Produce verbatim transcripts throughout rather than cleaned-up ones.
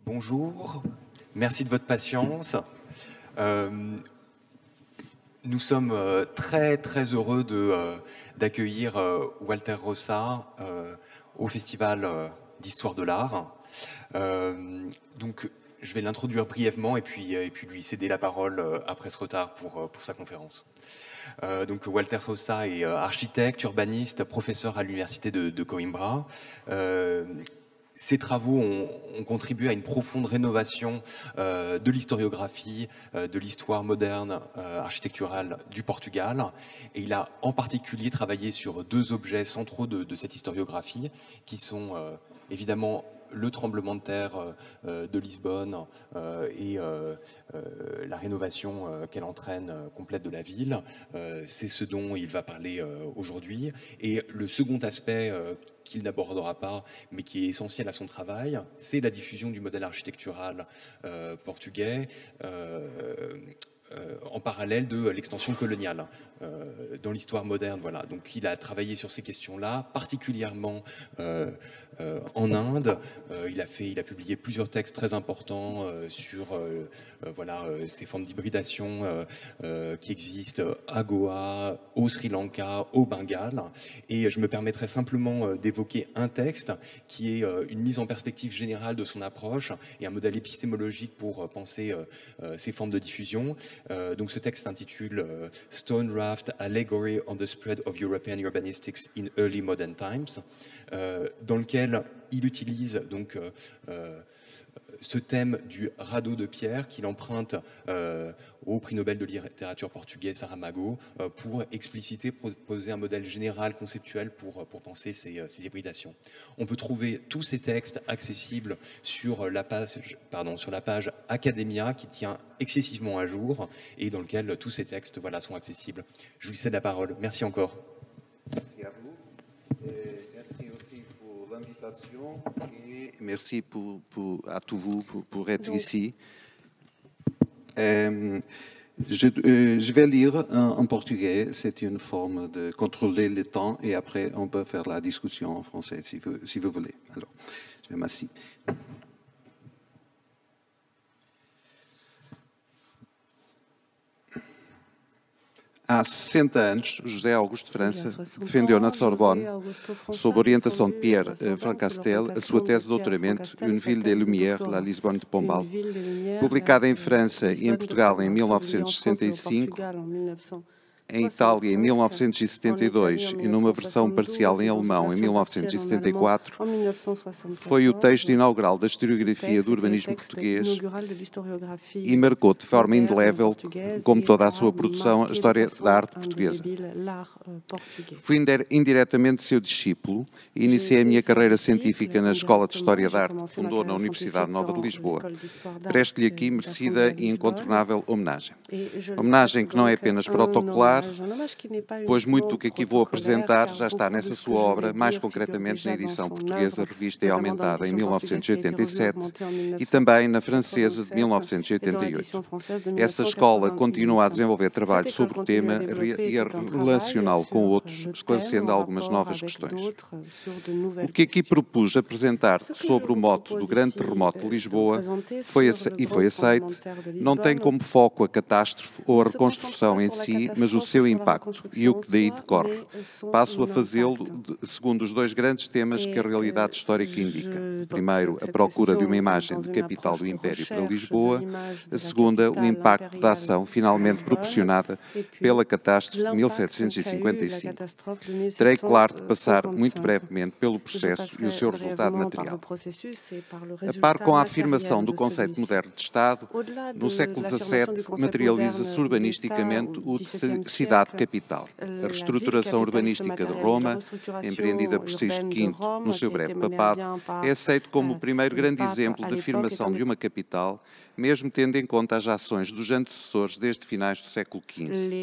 Bonjour, merci de votre patience. Euh, nous sommes euh, très très heureux de, euh, d'accueillir euh, Walter Rossa euh, au Festival euh, d'Histoire de l'Art. Euh, donc je vais l'introduire brièvement et puis, et puis lui céder la parole euh, après ce retard pour, pour sa conférence. Euh, donc Walter Rossa est euh, architecte, urbaniste, professeur à l'université de, de Coimbra. Euh, Ces travaux ont, ont contribué à une profonde rénovation euh, de l'historiographie, euh, de l'histoire moderne euh, architecturale du Portugal. Et il a en particulier travaillé sur deux objets centraux de, de cette historiographie, qui sont euh, évidemment le tremblement de terre euh, de Lisbonne euh, et euh, euh, la rénovation euh, qu'elle entraîne euh, complète de la ville. Euh, c'est ce dont il va parler euh, aujourd'hui. Et le second aspect euh, qu'il n'abordera pas, mais qui est essentiel à son travail, c'est la diffusion du modèle architectural euh, portugais euh, euh, en parallèle de l'extension coloniale euh, dans l'histoire moderne. Voilà. Donc il a travaillé sur ces questions-là, particulièrement euh, euh, en Inde. Euh, il, a fait, il a publié plusieurs textes très importants euh, sur euh, euh, voilà, euh, ces formes d'hybridation euh, euh, qui existent à Goa, au Sri Lanka, au Bengale. Et je me permettrai simplement euh, d'évoquer un texte qui est euh, une mise en perspective générale de son approche et un modèle épistémologique pour euh, penser euh, euh, ces formes de diffusion. Euh, donc ce texte s'intitule euh, Stone Raft Allegory on the Spread of European Urbanistics in Early Modern Times, euh, dans lequel il utilise donc euh, euh, ce thème du radeau de pierre qu'il emprunte euh, au prix Nobel de littérature portugais Saramago euh, pour expliciter, proposer un modèle général conceptuel pour, pour penser ces, ces hybridations. On peut trouver tous ces textes accessibles sur la page, pardon, sur la page Academia qui tient excessivement à jour et dans lequel tous ces textes voilà, sont accessibles. Je vous cède la parole. Merci encore. Merci à vous. Et merci aussi pour l'invitation et merci pour, pour, à tous vous pour, pour être Donc. ici. Euh, je, euh, je vais lire en, en portugais, c'est une forme de contrôler le temps et après on peut faire la discussion en français si vous, si vous voulez. Alors, je vais m'asseoir. Há sessenta anos, José Augusto de França defendeu na Sorbonne, sob orientação de Pierre Francastel, a sua tese de doutoramento Une ville des Lumières, la Lisbonne de Pombal. Publicada em França e em Portugal em mil novecentos e sessenta e cinco, em Itália em mil novecentos e setenta e dois e numa versão parcial em alemão em mil novecentos e setenta e quatro, foi o texto inaugural da historiografia do urbanismo português e marcou de forma indelével, como toda a sua produção, a história da arte portuguesa. Fui indiretamente seu discípulo e iniciei a minha carreira científica na Escola de História da Arte que fundou na Universidade Nova de Lisboa. Presto-lhe aqui merecida e incontornável homenagem. Homenagem que não é apenas protocolar, pois muito do que aqui vou apresentar já está nessa sua obra, mais concretamente na edição portuguesa, revista e aumentada em mil novecentos e oitenta e sete e também na francesa de mil novecentos e oitenta e oito. Essa escola continua a desenvolver trabalho sobre o tema e a relacioná-lo com outros, esclarecendo algumas novas questões. O que aqui propus apresentar sobre o mote do grande terremoto de Lisboa foi e foi aceite, não tem como foco a catástrofe ou a reconstrução em si, mas o seu impacto e o que daí decorre. Passo a fazê-lo segundo os dois grandes temas que a realidade histórica indica. Primeiro, a procura de uma imagem de capital do Império para Lisboa. A segunda, o impacto da ação finalmente proporcionada pela catástrofe de mil setecentos e cinquenta e cinco. Terei, claro, de passar muito brevemente pelo processo e o seu resultado material. A par com a afirmação do conceito moderno de Estado, no século dezassete materializa-se urbanisticamente o de cidade-capital. A reestruturação urbanística de Roma, empreendida por Sixto quinto no seu breve papado, é aceito como o primeiro grande exemplo de afirmação de uma capital, mesmo tendo em conta as ações dos antecessores desde finais do século quinze.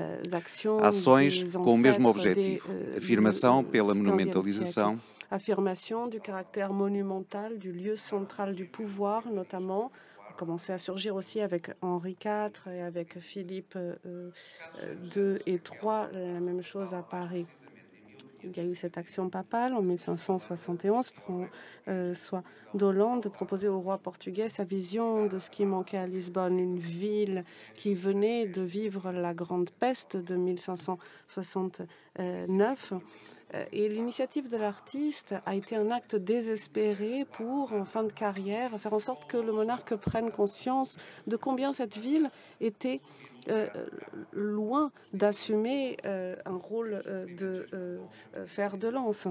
Ações com o mesmo objetivo, afirmação pela monumentalização, affirmation du caractère monumental du lieu central du pouvoir, notamment, commencé à surgir aussi avec Henri quatre et avec Philippe euh, deux et trois, la même chose à Paris. Il y a eu cette action papale en mille cinq cent soixante et onze. François d'Hollande proposait au roi portugais sa vision de ce qui manquait à Lisbonne, une ville qui venait de vivre la grande peste de mille cinq cent soixante-neuf. Et l'initiative de l'artiste a été un acte désespéré pour, en fin de carrière, faire en sorte que le monarque prenne conscience de combien cette ville était euh, loin d'assumer euh, un rôle euh, de euh, fer de lance.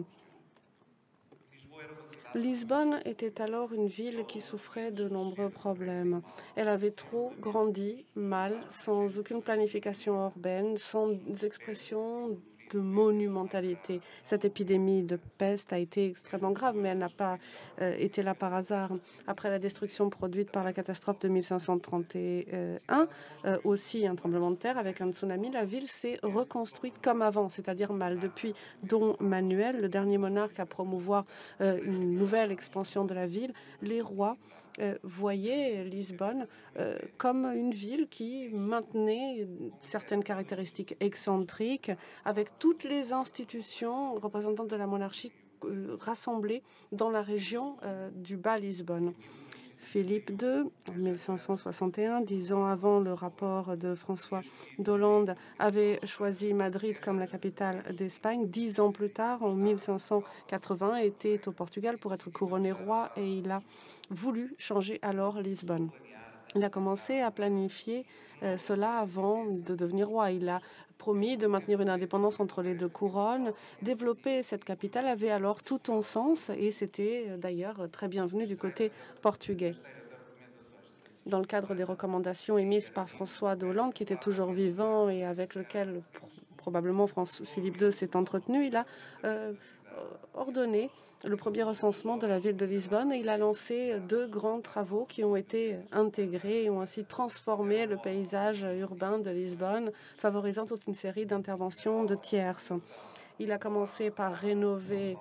Lisbonne était alors une ville qui souffrait de nombreux problèmes. Elle avait trop grandi mal, sans aucune planification urbaine, sans expression de monumentalité. Cette épidémie de peste a été extrêmement grave, mais elle n'a pas euh, été là par hasard. Après la destruction produite par la catastrophe de mille cinq cent trente et un, euh, aussi un tremblement de terre avec un tsunami, la ville s'est reconstruite comme avant, c'est-à-dire mal. Depuis Dom Manuel, le dernier monarque à promouvoir euh, une nouvelle expansion de la ville, les rois Euh, voyait Lisbonne euh, comme une ville qui maintenait certaines caractéristiques excentriques, avec toutes les institutions représentantes de la monarchie euh, rassemblées dans la région euh, du Bas-Lisbonne. Philippe deux, en mille cinq cent soixante et un, dix ans avant le rapport de François d'Hollande, avait choisi Madrid comme la capitale d'Espagne. Dix ans plus tard, en mille cinq cent quatre-vingts, était au Portugal pour être couronné roi et il a voulu changer alors Lisbonne. Il a commencé à planifier euh, cela avant de devenir roi. Il a promis de maintenir une indépendance entre les deux couronnes. Développer cette capitale avait alors tout son sens et c'était d'ailleurs très bienvenu du côté portugais. Dans le cadre des recommandations émises par François d'Hollande, qui était toujours vivant et avec lequel probablement François Philippe deux s'est entretenu, il a euh, ordonné le premier recensement de la ville de Lisbonne et il a lancé deux grands travaux qui ont été intégrés et ont ainsi transformé le paysage urbain de Lisbonne, favorisant toute une série d'interventions de tierces. Il a commencé par rénover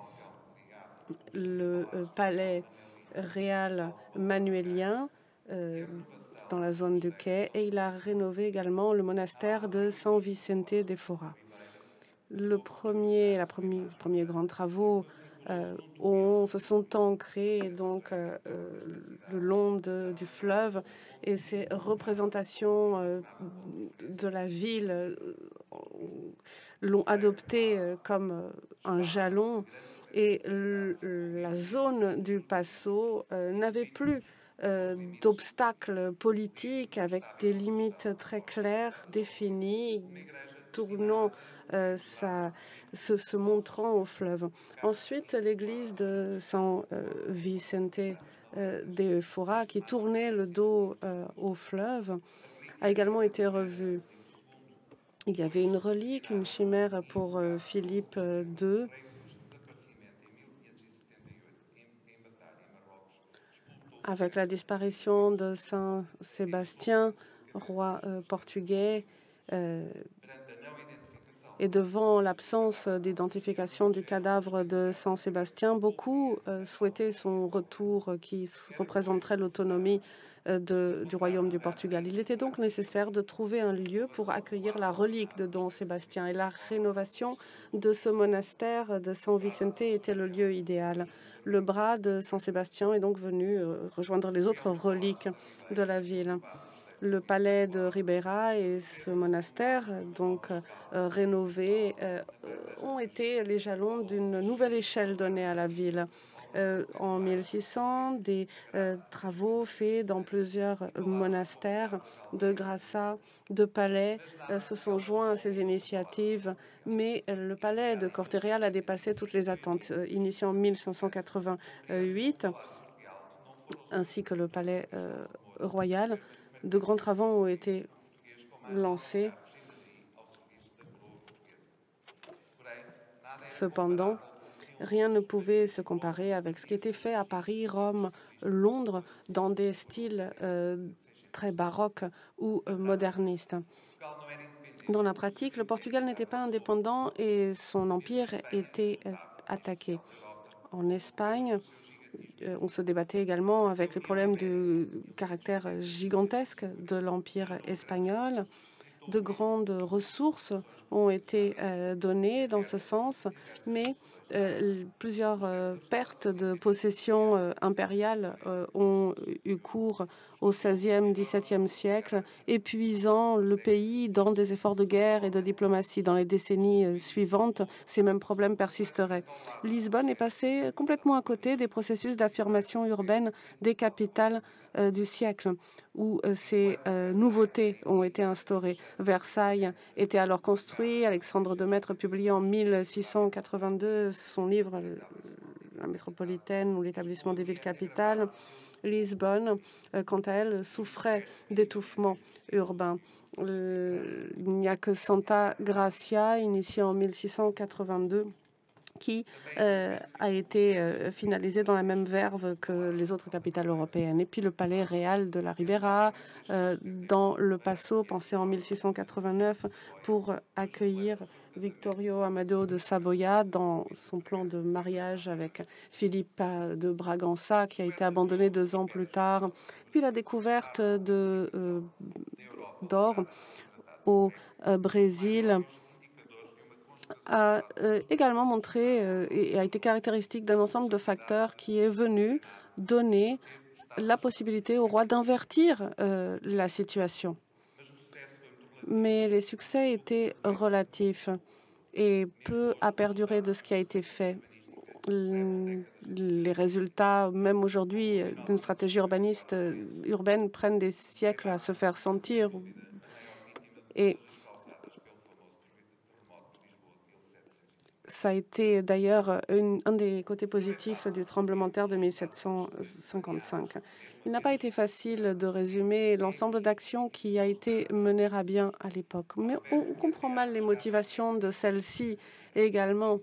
le euh, palais réal manuélien euh, dans la zone du quai et il a rénové également le monastère de San Vicente de Fora. Le premier, la première, les premiers grands travaux euh, ont, se sont ancrés donc euh, le long de, du fleuve et ces représentations euh, de la ville euh, l'ont adopté euh, comme euh, un jalon et le, la zone du Passo euh, n'avait plus euh, d'obstacles politiques avec des limites très claires, définies, tournant euh, sa, se, se montrant au fleuve. Ensuite, l'église de San euh, Vicente euh, de Fora, qui tournait le dos euh, au fleuve, a également été revue. Il y avait une relique, une chimère pour euh, Philippe deux. Avec la disparition de Saint Sébastien, roi euh, portugais, euh, et devant l'absence d'identification du cadavre de Saint Sébastien, beaucoup euh, souhaitaient son retour euh, qui représenterait l'autonomie euh, du royaume du Portugal. Il était donc nécessaire de trouver un lieu pour accueillir la relique de Don Sébastien et la rénovation de ce monastère de San Vicente était le lieu idéal. Le bras de Saint Sébastien est donc venu euh, rejoindre les autres reliques de la ville. Le palais de Ribeira et ce monastère, donc euh, rénovés, euh, ont été les jalons d'une nouvelle échelle donnée à la ville. Euh, en mille six cents, des euh, travaux faits dans plusieurs monastères de Graça, de palais, euh, se sont joints à ces initiatives, mais euh, le palais de Corte Real a dépassé toutes les attentes. Euh, initié en mille cinq cent quatre-vingt-huit, ainsi que le palais euh, royal, de grands travaux ont été lancés. Cependant, rien ne pouvait se comparer avec ce qui était fait à Paris, Rome, Londres, dans des styles euh, très baroques ou euh, modernistes. Dans la pratique, le Portugal n'était pas indépendant et son empire était euh, attaqué. En Espagne, on se débattait également avec les problèmes du caractère gigantesque de l'Empire espagnol. de grandes ressources ont été euh, données dans ce sens, mais euh, plusieurs euh, pertes de possessions euh, impériales euh, ont eu cours au seizième, dix-septième siècle, épuisant le pays dans des efforts de guerre et de diplomatie. Dans les décennies euh, suivantes, ces mêmes problèmes persisteraient. Lisbonne est passée complètement à côté des processus d'affirmation urbaine des capitales euh, du siècle, où euh, ces euh, nouveautés ont été instaurées. Versailles était alors construit. Alexandre de Maistre publiait en mille six cent quatre-vingt-deux son livre « La métropolitaine ou l'établissement des villes capitales ». Lisbonne, euh, quant à elle, souffrait d'étouffement urbain. Euh, il n'y a que Santa Gracia, initiée en mille six cent quatre-vingt-deux, qui euh, a été euh, finalisé dans la même verve que les autres capitales européennes. Et puis le palais réal de la Ribera, euh, dans le Passo, pensé en mille six cent quatre-vingt-neuf pour accueillir Vittorio Amadeo de Saboya dans son plan de mariage avec Philippe de Bragança, qui a été abandonné deux ans plus tard. Puis la découverte de euh, d'or au euh, Brésil a euh, également montré euh, et a été caractéristique d'un ensemble de facteurs qui est venu donner la possibilité au roi d'invertir euh, la situation. Mais les succès étaient relatifs et peu a perduré de ce qui a été fait. Les résultats, même aujourd'hui, d'une stratégie urbaniste urbaine prennent des siècles à se faire sentir. Et ça a été d'ailleurs un des côtés positifs du tremblement de terre de mille sept cent cinquante-cinq. Il n'a pas été facile de résumer l'ensemble d'actions qui a été mené à bien à l'époque, mais on comprend mal les motivations de celles-ci également.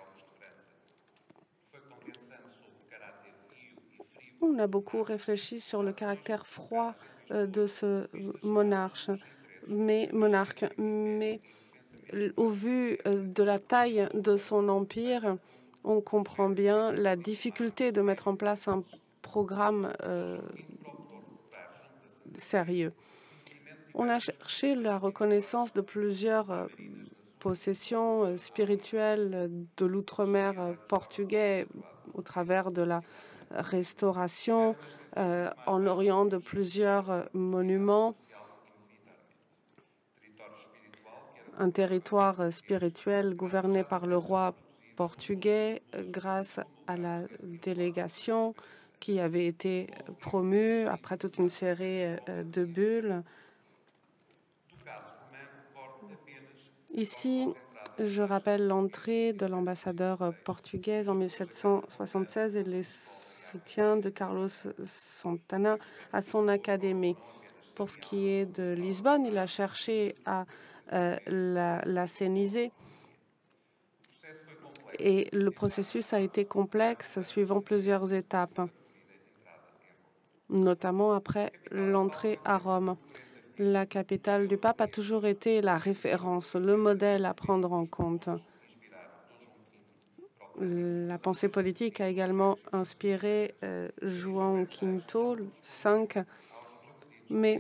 On a beaucoup réfléchi sur le caractère froid de ce monarque, mais, monarque, mais au vu de la taille de son empire, on comprend bien la difficulté de mettre en place un programme euh, sérieux. On a cherché la reconnaissance de plusieurs euh, possessions euh, spirituelles de l'outre-mer euh, portugais au travers de la restauration euh, en Orient de plusieurs euh, monuments. Un territoire spirituel gouverné par le roi portugais grâce à la délégation qui avait été promue après toute une série de bulles. Ici, je rappelle l'entrée de l'ambassadeur portugais en mille sept cent soixante-seize et les soutiens de Carlos Santana à son académie. Pour ce qui est de Lisbonne, il a cherché à Euh, l'assainiser. Et le processus a été complexe, suivant plusieurs étapes, notamment après l'entrée à Rome. La capitale du pape a toujours été la référence, le modèle à prendre en compte. La pensée politique a également inspiré euh, João Quinto cinq, mais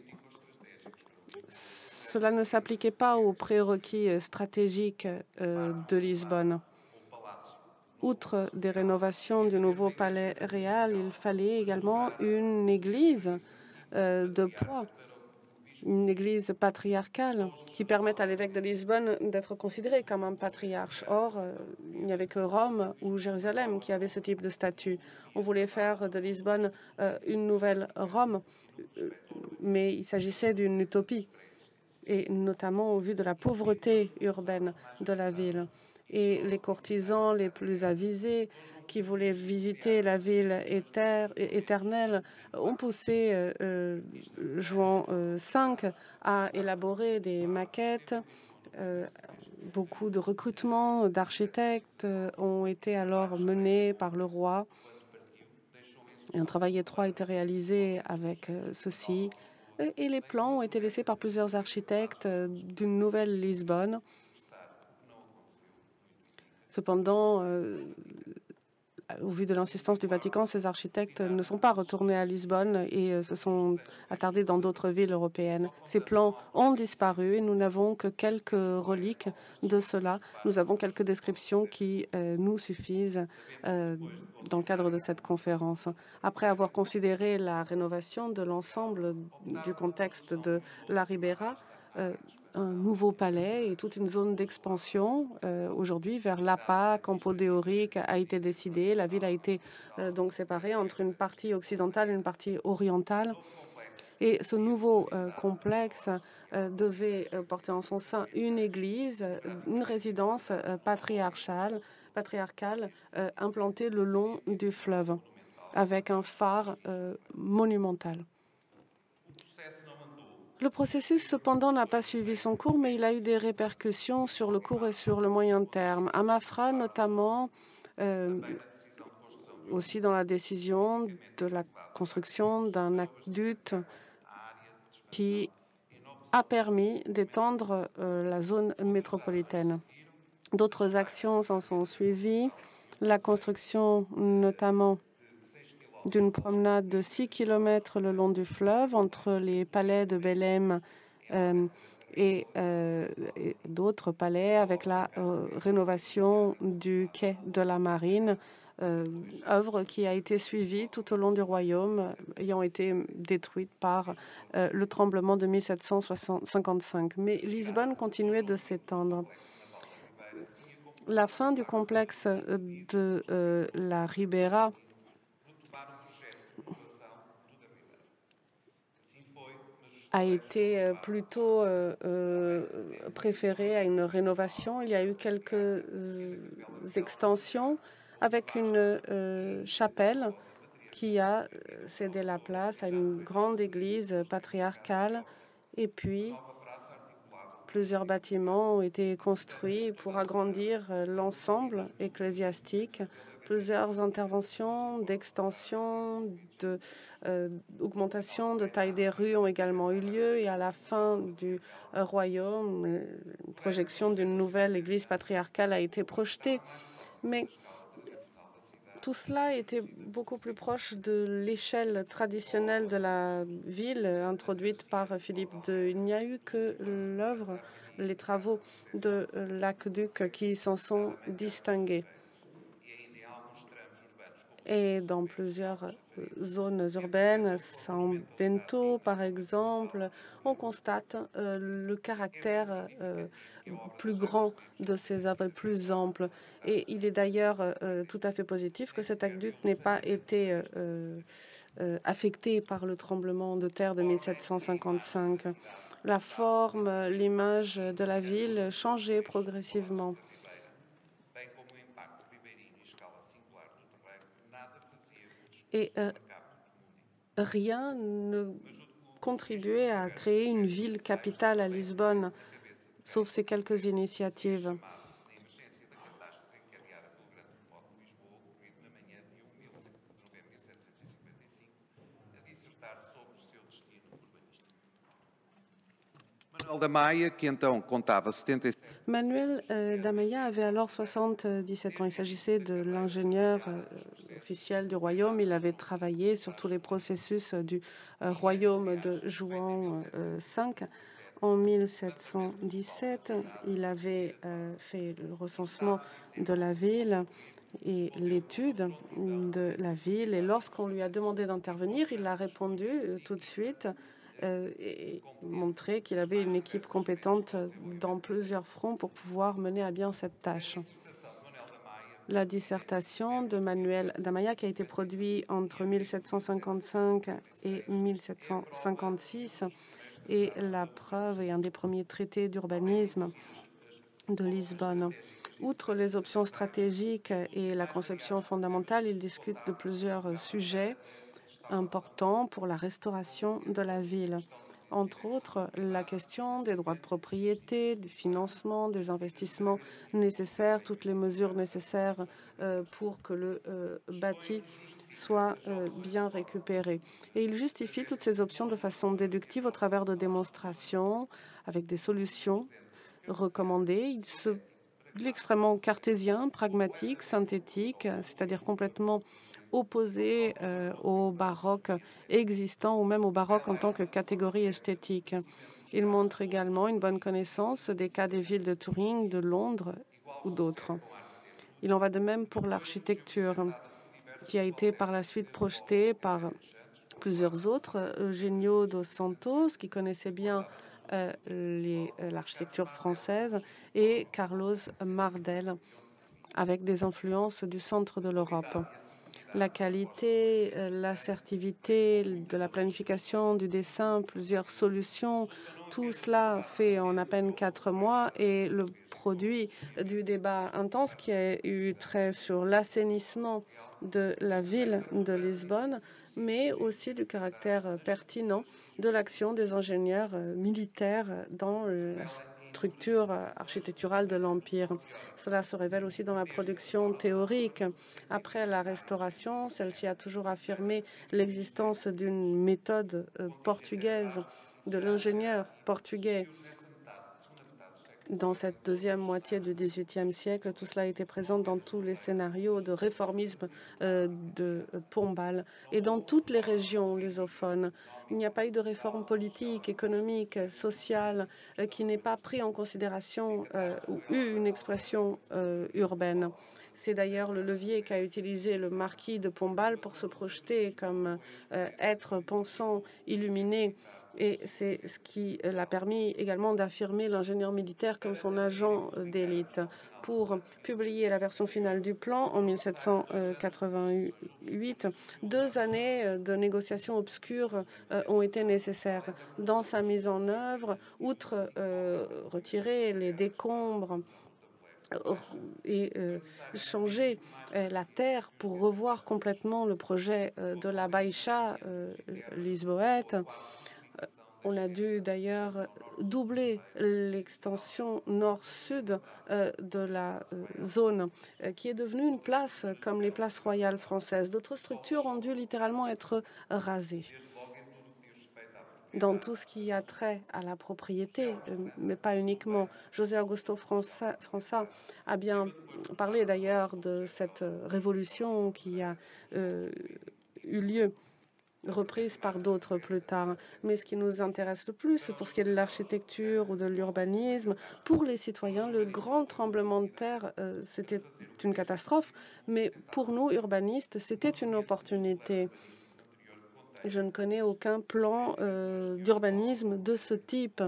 cela ne s'appliquait pas aux prérequis stratégiques euh, de Lisbonne. Outre des rénovations du nouveau palais réal, il fallait également une église euh, de poids, une église patriarcale qui permette à l'évêque de Lisbonne d'être considéré comme un patriarche. Or, euh, il n'y avait que Rome ou Jérusalem qui avait ce type de statut. On voulait faire de Lisbonne euh, une nouvelle Rome, mais il s'agissait d'une utopie, et notamment au vu de la pauvreté urbaine de la ville. Et les courtisans les plus avisés qui voulaient visiter la ville éter éternelle ont poussé euh, euh, João cinq à élaborer des maquettes. Euh, beaucoup de recrutements d'architectes euh, ont été alors menés par le roi. Et un travail étroit a été réalisé avec euh, ceci. Et les plans ont été laissés par plusieurs architectes d'une nouvelle Lisbonne. Cependant, euh, au vu de l'insistance du Vatican, ces architectes ne sont pas retournés à Lisbonne et euh, se sont attardés dans d'autres villes européennes. Ces plans ont disparu et nous n'avons que quelques reliques de cela. Nous avons quelques descriptions qui euh, nous suffisent euh, dans le cadre de cette conférence. Après avoir considéré la rénovation de l'ensemble du contexte de la Ribera, euh, un nouveau palais et toute une zone d'expansion euh, aujourd'hui vers Lapa, Campo de Ourique a été décidée. La ville a été euh, donc séparée entre une partie occidentale et une partie orientale. Et ce nouveau euh, complexe euh, devait euh, porter en son sein une église, euh, une résidence euh, patriarcale, patriarcale euh, implantée le long du fleuve, avec un phare euh, monumental. Le processus, cependant, n'a pas suivi son cours, mais il a eu des répercussions sur le court et sur le moyen terme. À Mafra, notamment, euh, aussi dans la décision de la construction d'un aqueduc qui a permis d'étendre euh, la zone métropolitaine. D'autres actions s'en sont suivies, la construction notamment d'une promenade de six kilomètres le long du fleuve entre les palais de Belém euh, et, euh, et d'autres palais, avec la euh, rénovation du quai de la Marine, euh, œuvre qui a été suivie tout au long du royaume, ayant été détruite par euh, le tremblement de mille sept cent cinquante-cinq. Mais Lisbonne continuait de s'étendre. La fin du complexe de euh, la Ribera a été plutôt euh, euh, préférée à une rénovation. Il y a eu quelques extensions avec une euh, chapelle qui a cédé la place à une grande église patriarcale. Et puis, plusieurs bâtiments ont été construits pour agrandir l'ensemble ecclésiastique. Plusieurs interventions d'extension, d'augmentation de, euh, de taille des rues ont également eu lieu. Et à la fin du euh, royaume, une projection d'une nouvelle église patriarcale a été projetée. Mais tout cela était beaucoup plus proche de l'échelle traditionnelle de la ville introduite par Philippe deux. Il n'y a eu que l'œuvre, les travaux de l'aqueduc qui s'en sont distingués. Et dans plusieurs zones urbaines, São Bento par exemple, on constate euh, le caractère euh, plus grand de ces œuvres, plus ample. Et il est d'ailleurs euh, tout à fait positif que cet aqueduc n'ait pas été euh, euh, affecté par le tremblement de terre de mille sept cent cinquante-cinq. La forme, l'image de la ville changeait progressivement. Et euh, rien ne contribuait à créer une ville capitale à Lisbonne, sauf ces quelques initiatives. Manuel da Maia, qui então contava soixante-dix-sept Manuel euh, da Maia avait alors soixante-dix-sept ans. Il s'agissait de l'ingénieur euh, officiel du royaume. Il avait travaillé sur tous les processus euh, du euh, royaume de João euh, cinq. En mille sept cent dix-sept, il avait euh, fait le recensement de la ville et l'étude de la ville. Et lorsqu'on lui a demandé d'intervenir, il a répondu euh, tout de suite Euh, et montrer qu'il avait une équipe compétente dans plusieurs fronts pour pouvoir mener à bien cette tâche. La dissertation de Manuel da Maia, qui a été produite entre mille sept cent cinquante-cinq et mille sept cent cinquante-six, est la preuve et un des premiers traités d'urbanisme de Lisbonne. Outre les options stratégiques et la conception fondamentale, il discute de plusieurs sujets important pour la restauration de la ville. Entre autres, la question des droits de propriété, du financement, des investissements nécessaires, toutes les mesures nécessaires euh, pour que le euh, bâti soit euh, bien récupéré. Et il justifie toutes ces options de façon déductive au travers de démonstrations avec des solutions recommandées. Il se extrêmement cartésien, pragmatique, synthétique, c'est-à-dire complètement opposé euh, au baroque existant ou même au baroque en tant que catégorie esthétique. Il montre également une bonne connaissance des cas des villes de Turing, de Londres ou d'autres. Il en va de même pour l'architecture, qui a été par la suite projetée par plusieurs autres, Eugenio dos Santos, qui connaissait bien euh, l'architecture française, et Carlos Mardel, avec des influences du centre de l'Europe. La qualité, l'assertivité de la planification, du dessin, plusieurs solutions, tout cela fait en à peine quatre mois et le produit du débat intense qui a eu trait sur l'assainissement de la ville de Lisbonne, mais aussi du caractère pertinent de l'action des ingénieurs militaires dans la structure architecturale de l'Empire. Cela se révèle aussi dans la production théorique. Après la Restauration, celle-ci a toujours affirmé l'existence d'une méthode portugaise, de l'ingénieur portugais. Dans cette deuxième moitié du dix-huitième siècle, tout cela était présent dans tous les scénarios de réformisme euh, de Pombal et dans toutes les régions lusophones. Il n'y a pas eu de réforme politique, économique, sociale euh, qui n'ait pas pris en considération euh, ou eu une expression euh, urbaine. C'est d'ailleurs le levier qu'a utilisé le marquis de Pombal pour se projeter comme euh, être pensant, illuminé. Et c'est ce qui l'a permis également d'affirmer l'ingénieur militaire comme son agent d'élite. Pour publier la version finale du plan en mille sept cent quatre-vingt-huit, deux années de négociations obscures ont été nécessaires. Dans sa mise en œuvre, outre euh, retirer les décombres et euh, changer euh, la terre pour revoir complètement le projet euh, de la Baixa euh, lisboète. On a dû d'ailleurs doubler l'extension nord-sud euh, de la euh, zone, euh, qui est devenue une place comme les places royales françaises. D'autres structures ont dû littéralement être rasées. Dans tout ce qui a trait à la propriété, mais pas uniquement. José Augusto França, França a bien parlé d'ailleurs de cette révolution qui a euh, eu lieu, reprise par d'autres plus tard. Mais ce qui nous intéresse le plus, pour ce qui est de l'architecture ou de l'urbanisme, pour les citoyens, le grand tremblement de terre, euh, c'était une catastrophe, mais pour nous, urbanistes, c'était une opportunité. Je ne connais aucun plan euh, d'urbanisme de ce type,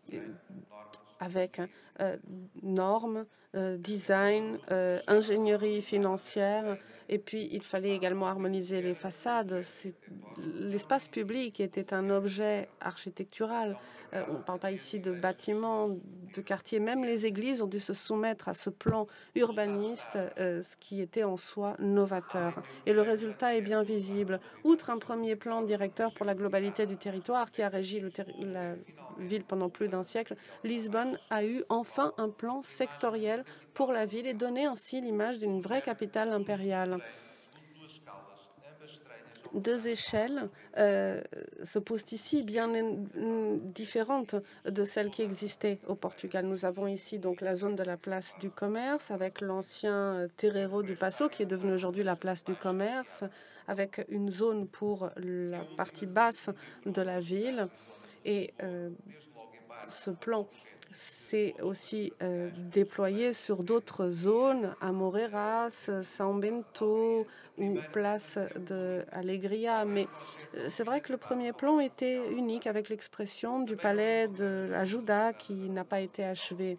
avec euh, normes, euh, design, euh, ingénierie financière, et puis il fallait également harmoniser les façades. L'espace public était un objet architectural. Euh, on ne parle pas ici de bâtiments, de quartiers. Même les églises ont dû se soumettre à ce plan urbaniste, euh, ce qui était en soi novateur. Et le résultat est bien visible. Outre un premier plan directeur pour la globalité du territoire qui a régi le la ville pendant plus d'un siècle, Lisbonne a eu enfin un plan sectoriel pour la ville et donné ainsi l'image d'une vraie capitale impériale. Deux échelles euh, se posent ici, bien différentes de celles qui existaient au Portugal. Nous avons ici donc la zone de la place du commerce, avec l'ancien Terreiro du Paço, qui est devenu aujourd'hui la place du commerce, avec une zone pour la partie basse de la ville. Et euh, ce plan s'est aussi euh, déployé sur d'autres zones, à Moreiras, São Bento ou place de Alegria. Mais euh, c'est vrai que le premier plan était unique, avec l'expression du palais de la Ajuda qui n'a pas été achevé.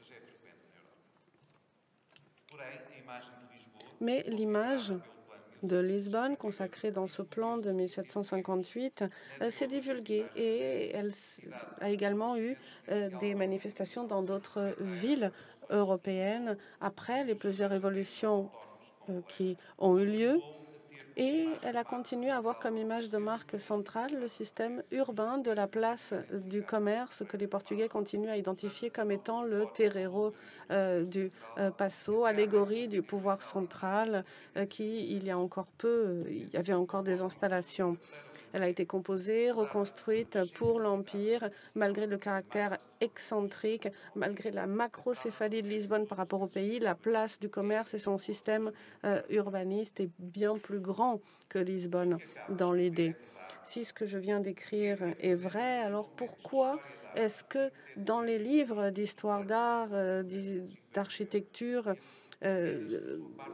Mais l'image de Lisbonne, consacrée dans ce plan de mille sept cent cinquante-huit, euh, s'est divulguée et elle a également eu euh, des manifestations dans d'autres villes européennes après les plusieurs révolutions euh, qui ont eu lieu. Et elle a continué à avoir comme image de marque centrale le système urbain de la place du commerce que les Portugais continuent à identifier comme étant le terreiro euh, du euh, Paço, allégorie du pouvoir central euh, qui, il y a encore peu, euh, il y avait encore des installations. Elle a été composée, reconstruite pour l'Empire, malgré le caractère excentrique, malgré la macrocéphalie de Lisbonne par rapport au pays. La place du commerce et son système euh, urbaniste est bien plus grand que Lisbonne dans l'idée. Si ce que je viens d'écrire est vrai, alors pourquoi est-ce que dans les livres d'histoire d'art, euh, d'architecture, euh,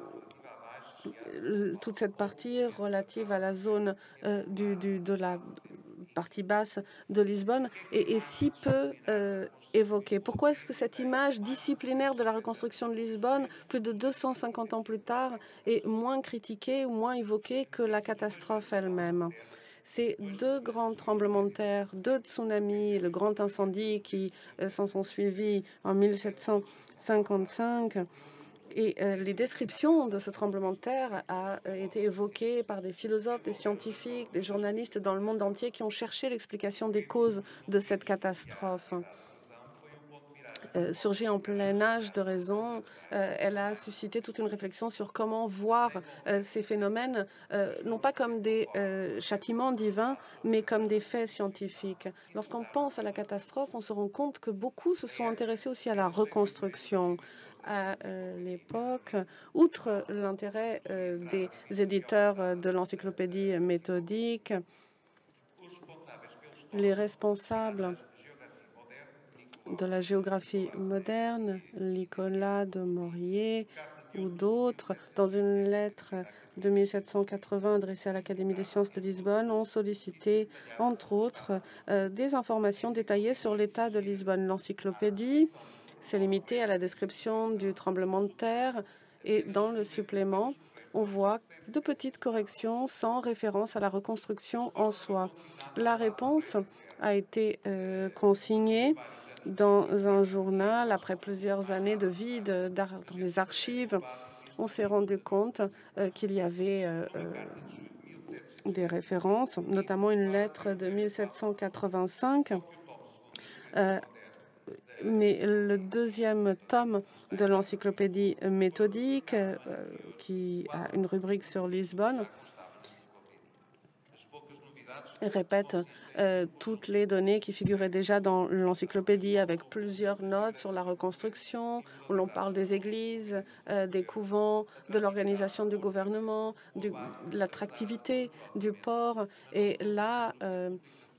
toute cette partie relative à la zone euh, du, du, de la partie basse de Lisbonne est, est si peu euh, évoquée? Pourquoi est-ce que cette image disciplinaire de la reconstruction de Lisbonne, plus de deux cent cinquante ans plus tard, est moins critiquée ou moins évoquée que la catastrophe elle-même? Ces deux grands tremblements de terre, deux tsunamis, le grand incendie qui euh, s'en sont suivis en mille sept cent cinquante-cinq, et euh, les descriptions de ce tremblement de terre ont euh, été évoquées par des philosophes, des scientifiques, des journalistes dans le monde entier qui ont cherché l'explication des causes de cette catastrophe. Euh, surgit en plein âge de raison, euh, elle a suscité toute une réflexion sur comment voir euh, ces phénomènes, euh, non pas comme des euh, châtiments divins, mais comme des faits scientifiques. Lorsqu'on pense à la catastrophe, on se rend compte que beaucoup se sont intéressés aussi à la reconstruction. À euh, l'époque, outre l'intérêt euh, des éditeurs de l'encyclopédie méthodique, les responsables de la géographie moderne, Nicolas de Maurier ou d'autres, dans une lettre de mille sept cent quatre-vingts adressée à l'Académie des sciences de Lisbonne, ont sollicité, entre autres, euh, des informations détaillées sur l'état de Lisbonne. L'encyclopédie s'est limitée à la description du tremblement de terre et dans le supplément, on voit de petites corrections sans référence à la reconstruction en soi. La réponse a été euh, consignée dans un journal après plusieurs années de vide dans les archives. On s'est rendu compte euh, qu'il y avait euh, euh, des références, notamment une lettre de mille sept cent quatre-vingt-cinq. Euh, mais le deuxième tome de l'encyclopédie méthodique, euh, qui a une rubrique sur Lisbonne, répète euh, toutes les données qui figuraient déjà dans l'encyclopédie, avec plusieurs notes sur la reconstruction, où l'on parle des églises, euh, des couvents, de l'organisation du gouvernement, du, de l'attractivité du port. Et là, euh,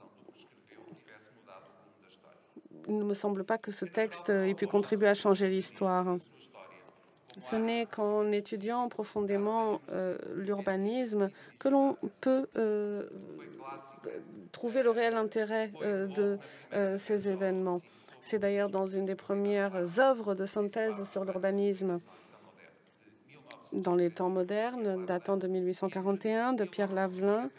il ne me semble pas que ce texte ait pu contribuer à changer l'histoire. Ce n'est qu'en étudiant profondément euh, l'urbanisme que l'on peut euh, trouver le réel intérêt euh, de euh, ces événements. C'est d'ailleurs dans une des premières œuvres de synthèse sur l'urbanisme dans les temps modernes, datant de mille huit cent quarante et un, de Pierre Lavelin,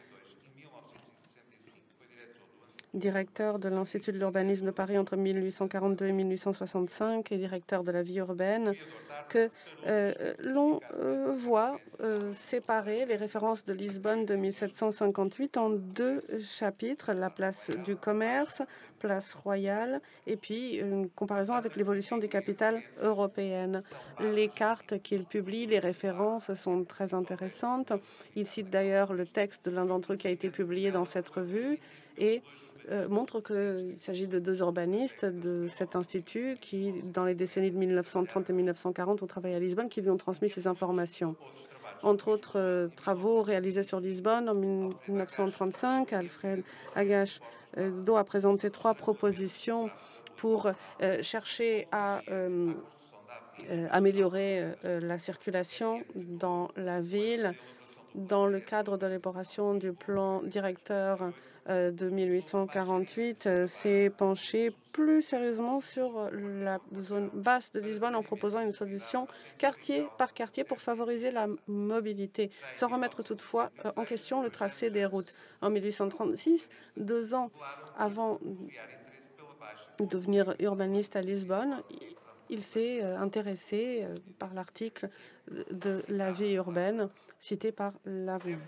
directeur de l'Institut de l'urbanisme de Paris entre mille huit cent quarante-deux et mille huit cent soixante-cinq et directeur de la vie urbaine, que euh, l'on euh, voit euh, séparer les références de Lisbonne de mille sept cent cinquante-huit en deux chapitres, la place du commerce, place royale, et puis une comparaison avec l'évolution des capitales européennes. Les cartes qu'il publie, les références sont très intéressantes. Il cite d'ailleurs le texte de l'un d'entre eux qui a été publié dans cette revue et Euh, montre qu'il s'agit de deux urbanistes de cet institut qui, dans les décennies de mille neuf cent trente et mille neuf cent quarante, ont travaillé à Lisbonne, qui lui ont transmis ces informations. Entre autres euh, travaux réalisés sur Lisbonne en mille neuf cent trente-cinq, Alfred Agache-Do a présenté trois propositions pour euh, chercher à euh, euh, améliorer euh, la circulation dans la ville. Dans le cadre de l'élaboration du plan directeur euh, de mille huit cent quarante-huit, euh, s'est penché plus sérieusement sur la zone basse de Lisbonne en proposant une solution quartier par quartier pour favoriser la mobilité, sans remettre toutefois euh, en question le tracé des routes. En mille huit cent trente-six, deux ans avant de devenir urbaniste à Lisbonne, il s'est euh, intéressé euh, par l'article de la vie urbaine cité par Lavelin.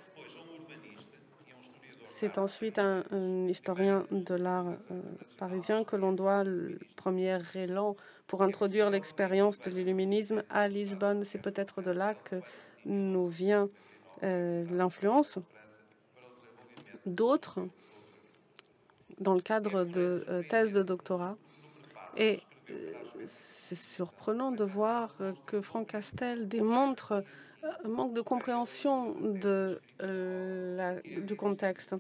C'est ensuite un, un historien de l'art euh, parisien que l'on doit le premier élan pour introduire l'expérience de l'illuminisme à Lisbonne. C'est peut-être de là que nous vient euh, l'influence d'autres dans le cadre de euh, thèses de doctorat. Et euh, c'est surprenant de voir euh, que Franck Castel démontre un manque de compréhension de, euh, la, du contexte,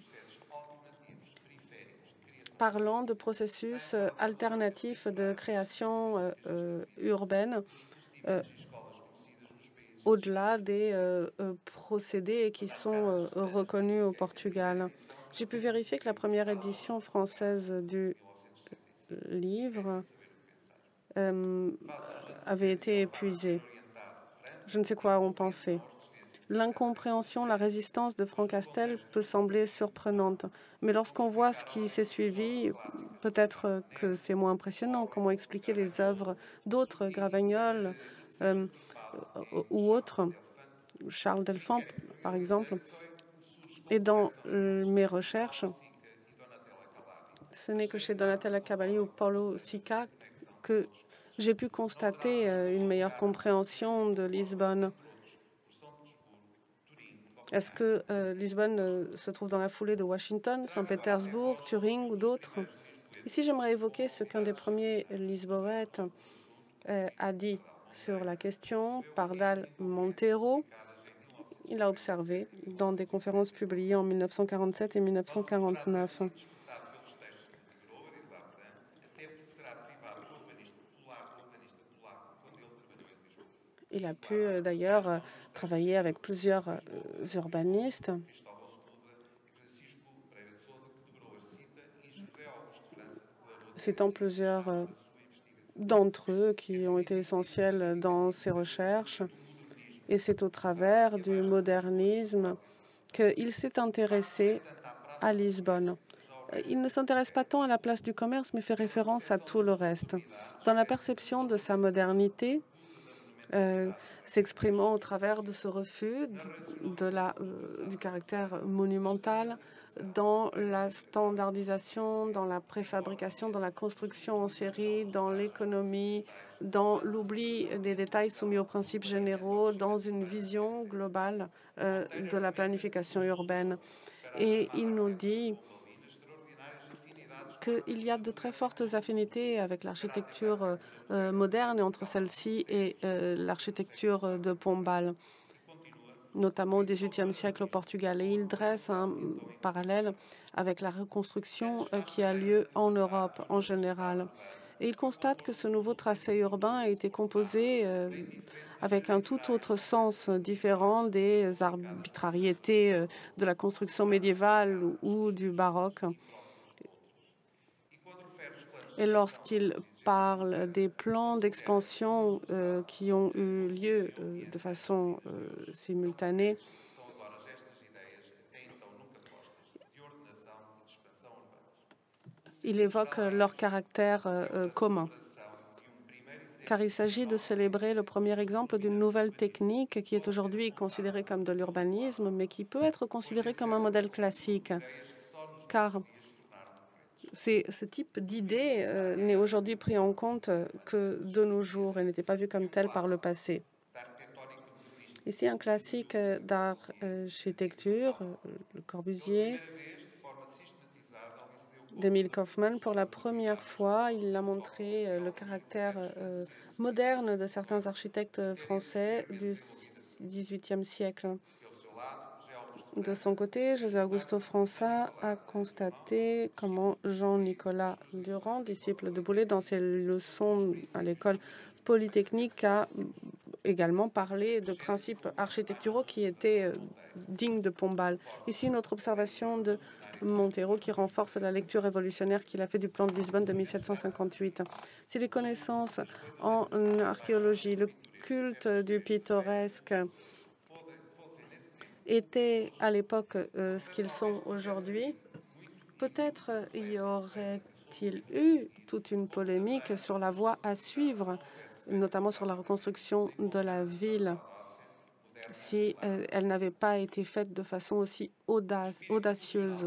parlant de processus euh, alternatifs de création euh, euh, urbaine euh, au-delà des euh, euh, procédés qui sont euh, reconnus au Portugal. J'ai pu vérifier que la première édition française du livre euh, avait été épuisée. Je ne sais quoi en penser. L'incompréhension, la résistance de Franck Castel peut sembler surprenante, mais lorsqu'on voit ce qui s'est suivi, peut-être que c'est moins impressionnant. Comment expliquer les œuvres d'autres, Gravagnol euh, ou autres, Charles Delphant, par exemple. Et dans euh, mes recherches, ce n'est que chez Donatella Cavalli ou Paulo Sica que j'ai pu constater euh, une meilleure compréhension de Lisbonne. Est-ce que euh, Lisbonne euh, se trouve dans la foulée de Washington, Saint-Pétersbourg, Turing ou d'autres? Ici, j'aimerais évoquer ce qu'un des premiers Lisboètes euh, a dit sur la question, Pardal Monteiro. Il a observé dans des conférences publiées en mille neuf cent quarante-sept et mille neuf cent quarante-neuf. Il a pu euh, d'ailleurs euh, travailler avec plusieurs euh, urbanistes. Citant plusieurs euh, d'entre eux qui ont été essentiels dans ses recherches. Et c'est au travers du modernisme qu'il s'est intéressé à Lisbonne. Il ne s'intéresse pas tant à la place du commerce, mais fait référence à tout le reste. Dans la perception de sa modernité, euh, s'exprimant au travers de ce refus de la, euh, du caractère monumental, dans la standardisation, dans la préfabrication, dans la construction en série, dans l'économie, dans l'oubli des détails soumis aux principes généraux, dans une vision globale euh, de la planification urbaine. Et il nous dit qu'il y a de très fortes affinités avec l'architecture euh, moderne et entre celle-ci et euh, l'architecture de Pombal, notamment au dix-huitième siècle au Portugal. Et il dresse un parallèle avec la reconstruction euh, qui a lieu en Europe en général. Et il constate que ce nouveau tracé urbain a été composé euh, avec un tout autre sens différent des arbitrariétés euh, de la construction médiévale ou du baroque. Et lorsqu'il parle des plans d'expansion euh, qui ont eu lieu euh, de façon euh, simultanée, il évoque leur caractère euh, commun, car il s'agit de célébrer le premier exemple d'une nouvelle technique qui est aujourd'hui considérée comme de l'urbanisme, mais qui peut être considérée comme un modèle classique, car c'est, ce type d'idée euh, n'est aujourd'hui pris en compte que de nos jours et n'était pas vu comme tel par le passé. Ici, un classique d'architecture, Le Corbusier, d'Emile Kaufmann. Pour la première fois, il a montré euh, le caractère euh, moderne de certains architectes français du dix-huitième siècle. De son côté, José Augusto França a constaté comment Jean-Nicolas Durand, disciple de Boulet, dans ses leçons à l'école polytechnique, a également parlé de principes architecturaux qui étaient euh, dignes de Pombal. Ici, notre observation de Monteiro qui renforce la lecture révolutionnaire qu'il a fait du plan de Lisbonne de mille sept cent cinquante-huit. Si les connaissances en archéologie, le culte du pittoresque étaient à l'époque euh, ce qu'ils sont aujourd'hui, peut-être y aurait-il eu toute une polémique sur la voie à suivre, notamment sur la reconstruction de la ville, si euh, elle n'avait pas été faite de façon aussi audace, audacieuse.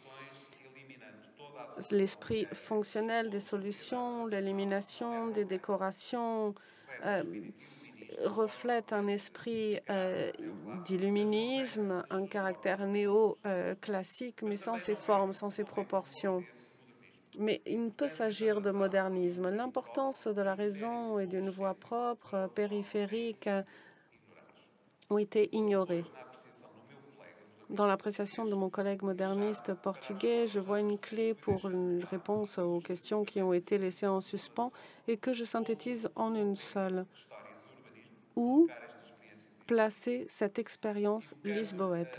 L'esprit fonctionnel des solutions, l'élimination des décorations, euh, reflète un esprit euh, d'illuminisme, un caractère néo-classique, euh, mais sans ses formes, sans ses proportions. Mais il peut s'agir de modernisme. L'importance de la raison et d'une voix propre, euh, périphérique, euh, ont été ignorées. Dans l'appréciation de mon collègue moderniste portugais, je vois une clé pour une réponse aux questions qui ont été laissées en suspens et que je synthétise en une seule. Où placer cette expérience lisboète?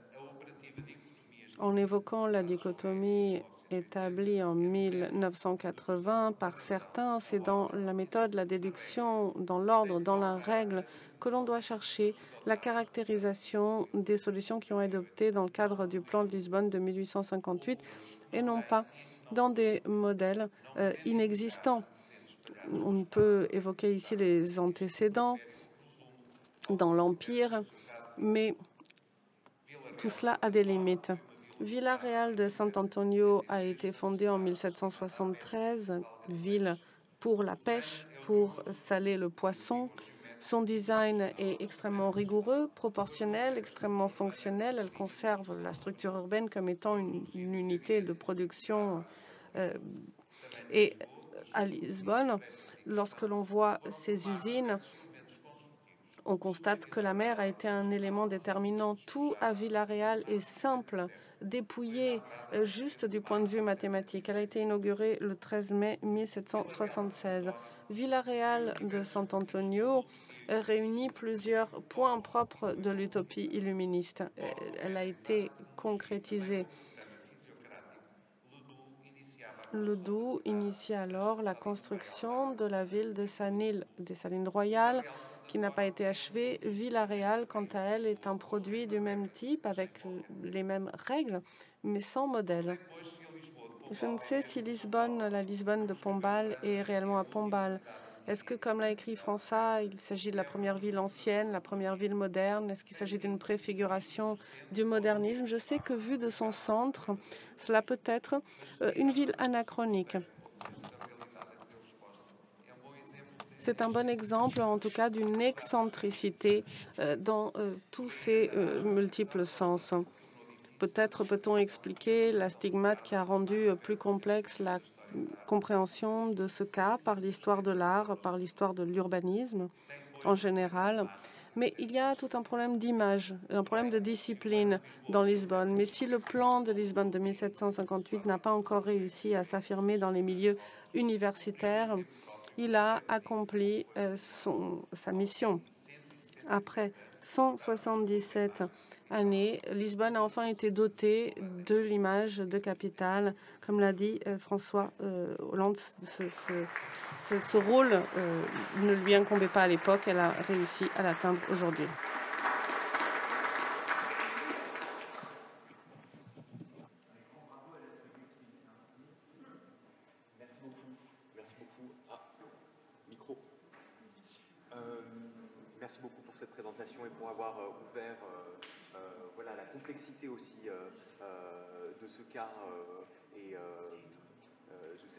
En évoquant la dichotomie établie en mille neuf cent quatre-vingts par certains, c'est dans la méthode, la déduction, dans l'ordre, dans la règle que l'on doit chercher la caractérisation des solutions qui ont été adoptées dans le cadre du plan de Lisbonne de mille huit cent cinquante-huit et non pas dans des modèles euh, inexistants. On peut évoquer ici les antécédents dans l'Empire, mais tout cela a des limites. Vila Real de Sant Antonio a été fondée en mille sept cent soixante-treize, ville pour la pêche, pour saler le poisson. Son design est extrêmement rigoureux, proportionnel, extrêmement fonctionnel. Elle conserve la structure urbaine comme étant une, une unité de production. Euh, et à Lisbonne, lorsque l'on voit ces usines, on constate que la mer a été un élément déterminant. Tout à Vila-Real est simple, dépouillé, juste du point de vue mathématique. Elle a été inaugurée le treize mai mille sept cent soixante-seize. Vila-Real de Sant Antonio réunit plusieurs points propres de l'utopie illuministe. Elle a été concrétisée. Ledoux initie alors la construction de la ville de Sanil, des Salines Royales, qui n'a pas été achevée. Vila-Real, quant à elle, est un produit du même type, avec les mêmes règles, mais sans modèle. Je ne sais si Lisbonne, la Lisbonne de Pombal, est réellement à Pombal. Est-ce que, comme l'a écrit François, il s'agit de la première ville ancienne, la première ville moderne? Est-ce qu'il s'agit d'une préfiguration du modernisme? Je sais que, vu de son centre, cela peut être une ville anachronique. C'est un bon exemple, en tout cas, d'une excentricité euh, dans euh, tous ses euh, multiples sens. Peut-être peut-on expliquer la stigmate qui a rendu euh, plus complexe la compréhension de ce cas par l'histoire de l'art, par l'histoire de l'urbanisme en général. Mais il y a tout un problème d'image, un problème de discipline dans Lisbonne. Mais si le plan de Lisbonne de mille sept cent cinquante-huit n'a pas encore réussi à s'affirmer dans les milieux universitaires, il a accompli euh, son, sa mission. Après cent soixante-dix-sept années, Lisbonne a enfin été dotée de l'image de capitale. Comme l'a dit euh, François euh, Hollande, ce, ce, ce, ce rôle euh, ne lui incombait pas à l'époque. Elle a réussi à l'atteindre aujourd'hui. Merci beaucoup pour cette présentation et pour avoir euh, ouvert euh, euh, voilà, la complexité aussi euh, euh, de ce cas. Euh, et euh, euh, je sais.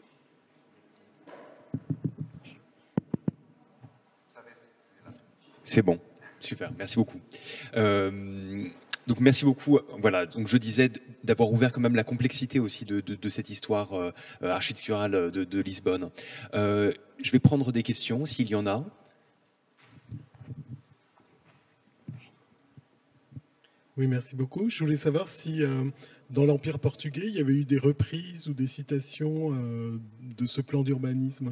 C'est bon, super, merci beaucoup. Euh, donc merci beaucoup. Voilà, donc je disais d'avoir ouvert quand même la complexité aussi de, de, de cette histoire euh, architecturale de, de Lisbonne. Euh, je vais prendre des questions s'il y en a. Oui, merci beaucoup. Je voulais savoir si euh, dans l'Empire portugais, il y avait eu des reprises ou des citations euh, de ce plan d'urbanisme.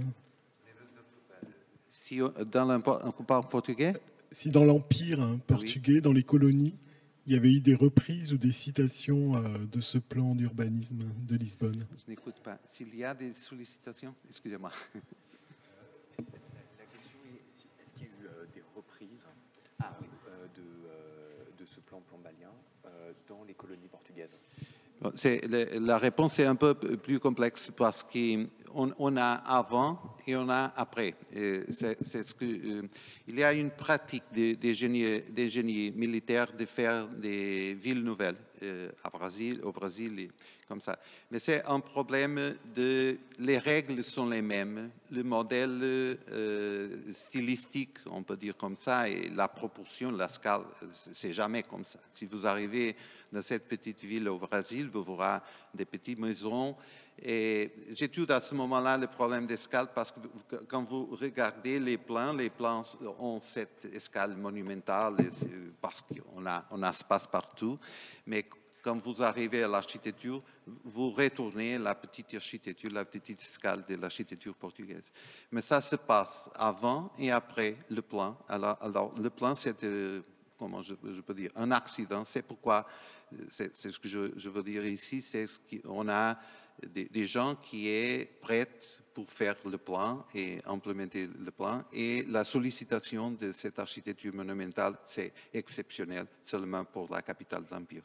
Si dans l'Empire portugais Si dans l'Empire hein, portugais, oui. Dans les colonies, il y avait eu des reprises ou des citations euh, de ce plan d'urbanisme de Lisbonne. Je n'écoute pas. S'il y a des sollicitations, excusez-moi. La question est, est-ce qu'il y a eu euh, des reprises ah, oui, euh, de... Euh, de ce plan plombalien euh, dans les colonies portugaises? La réponse est un peu plus complexe parce qu'on on, on a avant et on a après. C'est, c'est ce que, euh, il y a une pratique des, des, génies, des génies militaires de faire des villes nouvelles euh, à Brésil, au Brésil, et comme ça. Mais c'est un problème de... Les règles sont les mêmes, le modèle euh, stylistique, on peut dire comme ça, et la proportion, la scale, c'est jamais comme ça. Si vous arrivez dans cette petite ville au Brésil, vous verrez des petites maisons. Et j'étudie à ce moment-là le problème d'escale parce que quand vous regardez les plans, les plans ont cette escale monumentale parce qu'on a, on a espace partout. Mais quand vous arrivez à l'architecture, vous retournez la petite architecture, la petite escale de l'architecture portugaise. Mais ça se passe avant et après le plan. Alors, alors le plan, c'est, euh, comment je, je peux dire, un accident. C'est pourquoi, c'est, c'est ce que je, je veux dire ici, c'est qu'on a des, des gens qui sont prêts pour faire le plan et implémenter le plan. Et la sollicitation de cette architecture monumentale, c'est exceptionnel, seulement pour la capitale de l'Empire.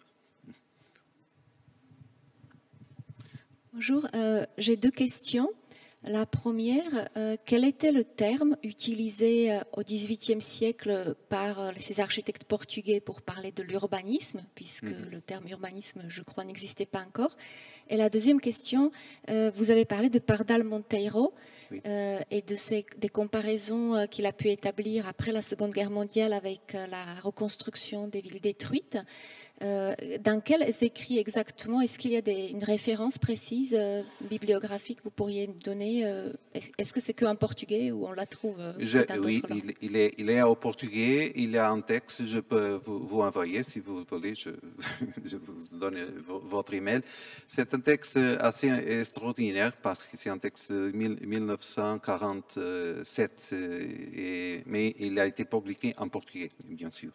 Bonjour, euh, j'ai deux questions. La première, euh, quel était le terme utilisé euh, au dix-huitième siècle par euh, ces architectes portugais pour parler de l'urbanisme, puisque mm-hmm. le terme urbanisme, je crois, n'existait pas encore. Et la deuxième question, euh, vous avez parlé de Pardal Monteiro oui. euh, et de ces, des comparaisons euh, qu'il a pu établir après la Seconde Guerre mondiale avec euh, la reconstruction des villes détruites. Euh, dans quels écrits exactement? Est-ce qu'il y a des, une référence précise euh, bibliographique que vous pourriez me donner? euh, Est-ce, est-ce que c'est qu'en portugais ou on la trouve euh, je, dans oui, d'autres langues? il, il, est, il est au portugais, il y a un texte, je peux vous, vous envoyer si vous voulez, je, je vous donne votre email. C'est un texte assez extraordinaire parce que c'est un texte de mille neuf cent quarante-sept, et, mais il a été publié en portugais, bien sûr.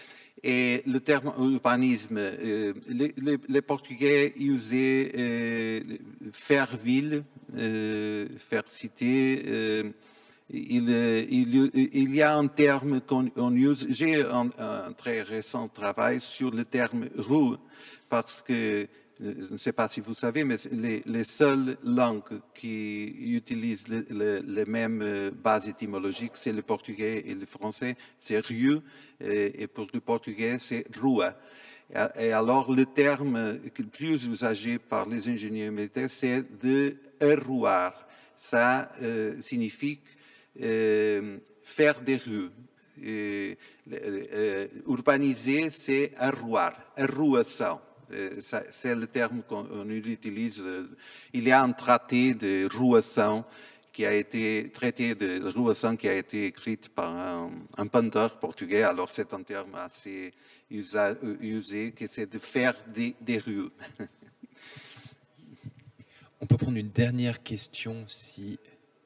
Et le terme urbanisme, euh, les, les, les Portugais usaient euh, faire ville, euh, faire cité. Euh, il, il, il y a un terme qu'on on use. J'ai un, un très récent travail sur le terme rue parce que je ne sais pas si vous savez, mais les, les seules langues qui utilisent le, le, les mêmes bases étymologiques, c'est le portugais et le français, c'est rue, et, et pour le portugais, c'est rua. Et alors, le terme le plus usagé par les ingénieurs militaires, c'est de arruar. Ça euh, signifie euh, faire des rues. Et, euh, urbaniser, c'est arruar, arruação. C'est le terme qu'on utilise. Il y a un traité de Rouação qui a été traité de Rouação qui a été écrit par un, un peintre portugais. Alors c'est un terme assez usa, usé, qui c'est de faire des, des rues. On peut prendre une dernière question si.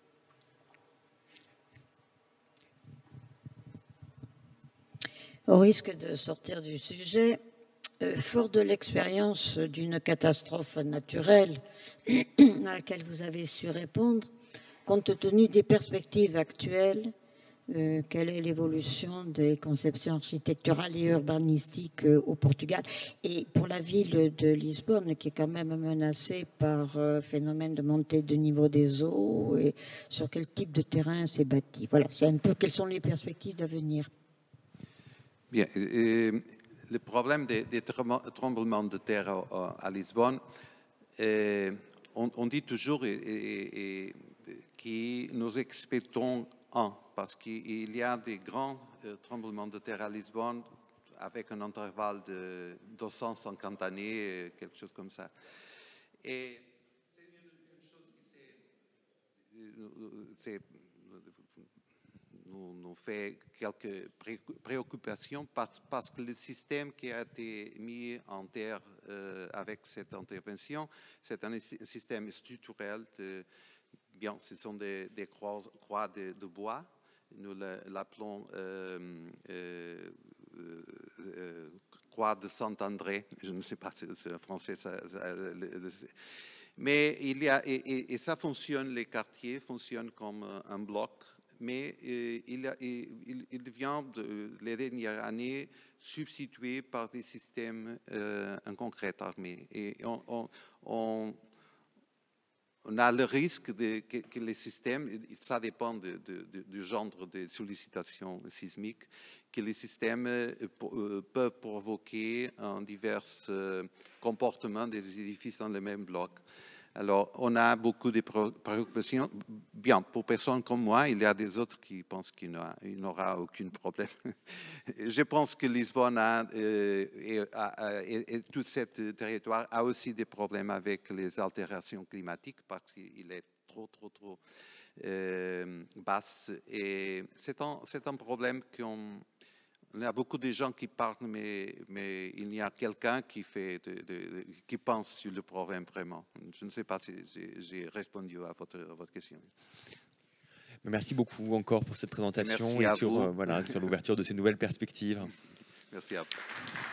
Au risque de sortir du sujet. Euh, fort de l'expérience d'une catastrophe naturelle à laquelle vous avez su répondre, compte tenu des perspectives actuelles, euh, quelle est l'évolution des conceptions architecturales et urbanistiques euh, au Portugal et pour la ville de Lisbonne qui est quand même menacée par euh, phénomène de montée de niveau des eaux et sur quel type de terrain c'est bâti. Voilà, c'est un peu quelles sont les perspectives d'avenir. Bien. Euh... Le problème des, des tremblements de terre à, à Lisbonne, euh, on, on dit toujours et, et, et, que nous expectons un, parce qu'il y a des grands euh, tremblements de terre à Lisbonne avec un intervalle de deux cent cinquante années, quelque chose comme ça. Et c'est une, une chose qui s'est... Nous, nous fait quelques préoccupations parce, parce que le système qui a été mis en terre euh, avec cette intervention, c'est un système structurel. De, bien, ce sont des, des croix, croix de, de bois. Nous l'appelons euh, euh, euh, croix de Saint-André. Je ne sais pas si c'est français. Ça, ça, le, le, mais il y a, et, et, et ça fonctionne, les quartiers fonctionnent comme un bloc. Mais euh, il, a, il, il devient, de, les dernières années, substitué par des systèmes euh, en concret armés. Et on, on, on, on a le risque de, que, que les systèmes, ça dépend de, de, de, du genre de sollicitation sismique, que les systèmes peuvent provoquer un divers comportements des édifices dans le même bloc. Alors, on a beaucoup de préoccupations. Bien, pour personnes comme moi, il y a des autres qui pensent qu'il n'y aura aucun problème. Je pense que Lisbonne a, euh, et, a, et, et tout ce territoire a aussi des problèmes avec les altérations climatiques parce qu'il est trop, trop, trop euh, basse. Et c'est un, c'est un problème qu'on... Il y a beaucoup de gens qui parlent, mais, mais il y a quelqu'un qui, fait de, de, qui pense sur le problème vraiment. Je ne sais pas si j'ai répondu à votre, à votre question. Merci beaucoup encore pour cette présentation Merci et sur, euh, voilà, sur l'ouverture de ces nouvelles perspectives. Merci à vous.